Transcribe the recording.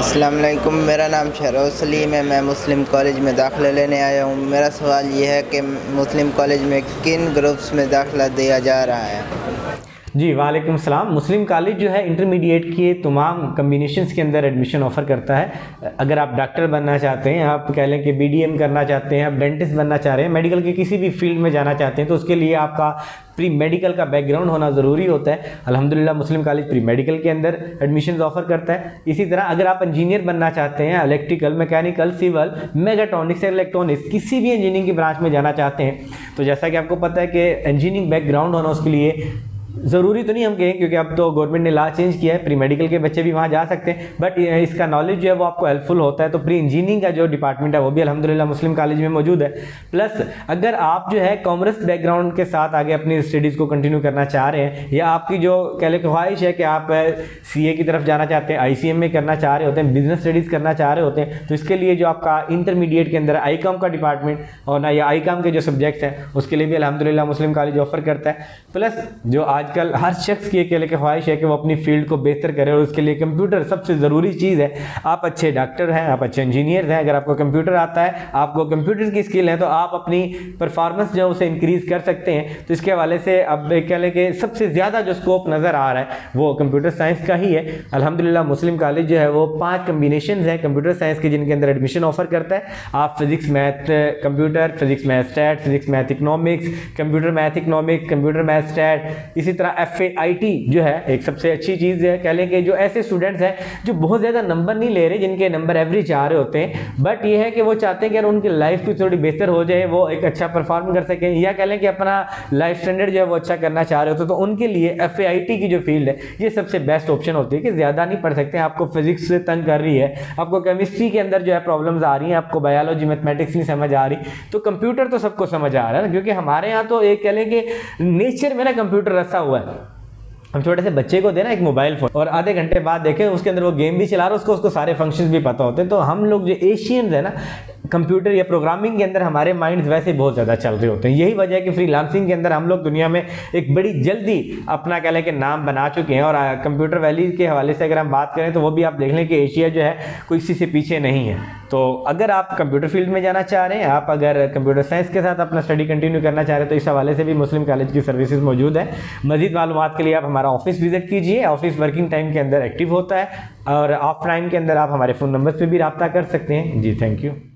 अस्सलाम वालेकुम, मेरा नाम शहरोज़ सलीम है। मैं मुस्लिम कॉलेज में दाखिला लेने आया हूँ। मेरा सवाल ये है कि मुस्लिम कॉलेज में किन ग्रुप्स में दाखिला दिया जा रहा है। जी वालेकुम सलाम। मुस्लिम कॉलेज जो है इंटरमीडिएट के तमाम कम्बिनेशंस के अंदर एडमिशन ऑफ़र करता है। अगर आप डॉक्टर बनना चाहते हैं, आप कह लें कि बीडीएम करना चाहते हैं, आप डेंटिस्ट बनना चाह रहे हैं, मेडिकल के किसी भी फील्ड में जाना चाहते हैं, तो उसके लिए आपका प्री मेडिकल का बैकग्राउंड होना ज़रूरी होता है। अल्हम्दुलिल्लाह मुस्लिम कॉलेज प्री मेडिकल के अंदर एडमिशन ऑफ़र करता है। इसी तरह अगर आप इंजीनियर बनना चाहते हैं, electrical, mechanical, civil, mechatronics, electronics, किसी भी इंजीनियरिंग की ब्रांच में जाना चाहते हैं, तो जैसा कि आपको पता है कि इंजीनियरिंग बैकग्राउंड होना उसके लिए ज़रूरी तो नहीं हम कहें, क्योंकि अब तो गवर्नमेंट ने लॉ चेंज किया है, प्री मेडिकल के बच्चे भी वहाँ जा सकते हैं, बट इसका नॉलेज जो है वो आपको हेल्पफुल होता है। तो प्री इंजीनियरिंग का जो डिपार्टमेंट है वो भी अल्हम्दुलिल्लाह मुस्लिम कॉलेज में मौजूद है। प्लस अगर आप जो है कॉमर्स बैकग्राउंड के साथ आगे अपनी स्टडीज़ को कंटिन्यू करना चाह रहे हैं, या आपकी जो कह लें ख्वाहिश है कि आप सीए की तरफ जाना चाहते हैं, आईसीएम में करना चाह रहे होते हैं, बिजनेस स्टडीज़ करना चाह रहे होते हैं, तो इसके लिए जो आपका इंटरमीडिएट के अंदर आईकॉम का डिपार्टमेंट और ना या आईकॉम के जो सब्जेक्ट्स हैं उसके लिए भी अल्हम्दुलिल्लाह मुस्लिम कॉलेज ऑफर करता है। प्लस जो आजकल हर शख्स की एक ख्वाहिश है कि वो अपनी फील्ड को बेहतर करे, और उसके लिए कंप्यूटर सबसे ज़रूरी चीज़ है। आप अच्छे डॉक्टर हैं, आप अच्छे इंजीनियर हैं, अगर आपको कंप्यूटर आता है, आपको कंप्यूटर की स्किल है, तो आप अपनी परफॉर्मेंस जो है उसे इंक्रीज़ कर सकते हैं। तो इसके हवाले से अब कह लें कि सबसे ज़्यादा जो स्कोप नज़र आ रहा है वो कंप्यूटर साइंस का ही है। अल्हम्दुलिल्लाह मुस्लिम कॉलेज जो है वो 5 कम्बिनेशन हैं कंप्यूटर साइंस के जिनके अंदर एडमिशन ऑफर करता है। आप physics math computer, physics math stat, physics math economics, computer math economics, computer math stat, इसी तरह FAIT जो है एक सबसे अच्छी चीज़ है। कह लें कि जो ऐसे स्टूडेंट्स हैं जो बहुत ज़्यादा नंबर नहीं ले रहे, जिनके नंबर एवरेज आ रहे होते हैं, बट ये है कि वो चाहते हैं कि यार उनकी लाइफ की थोड़ी बेहतर हो जाए, वो एक अच्छा परफॉर्म कर सकें, या कह लें कि अपना लाइफ स्टैंडर्ड जो है वो अच्छा करना चाह रहे होते, तो उनके लिए FAIT की जो फील्ड है ये सबसे बेस्ट ऑप्शन होती है कि ज़्यादा नहीं पढ़ सकते। आपको फिजिक्स से तंग कर रही है, आपको केमिस्ट्री के अंदर जो है प्रॉब्लम्स आ रही हैं, आपको बायोलॉजी मैथमेटिक्स नहीं समझ आ रही, तो कंप्यूटर तो सबको समझ आ रहा है ना, क्योंकि हमारे यहाँ तो एक कह लें कि नेचर में ना कंप्यूटर रसा हुआ है। हम छोटे से बच्चे को देना एक मोबाइल फोन और आधे घंटे बाद देखें उसके अंदर वो गेम भी चला रहा है, उसको सारे फंक्शंस भी पता होते हैं। तो हम लोग जो एशियंस है ना, कंप्यूटर या प्रोग्रामिंग के अंदर हमारे माइंड्स वैसे बहुत ज़्यादा चल रहे होते हैं। यही वजह है कि फ्रीलांसिंग के अंदर हम लोग दुनिया में एक बड़ी जल्दी अपना कह लें कि नाम बना चुके हैं। और कंप्यूटर वैली के हवाले से अगर हम बात करें तो वो भी आप देख लें कि एशिया जो है कोई किसी से पीछे नहीं है। तो अगर आप कंप्यूटर फील्ड में जाना चाह रहे हैं, आप अगर कंप्यूटर साइंस के साथ अपना स्टडी कंटिन्यू करना चाह रहे हैं, तो इस हवाले से भी मुस्लिम कॉलेज की सर्विसेज मौजूद है। मजीद मालूमात के लिए आप हमारा ऑफिस विजिट कीजिए। ऑफिस वर्किंग टाइम के अंदर एक्टिव होता है, और ऑफ टाइम के अंदर आप हमारे फ़ोन नंबर पर भी रब्ता कर सकते हैं। जी थैंक यू।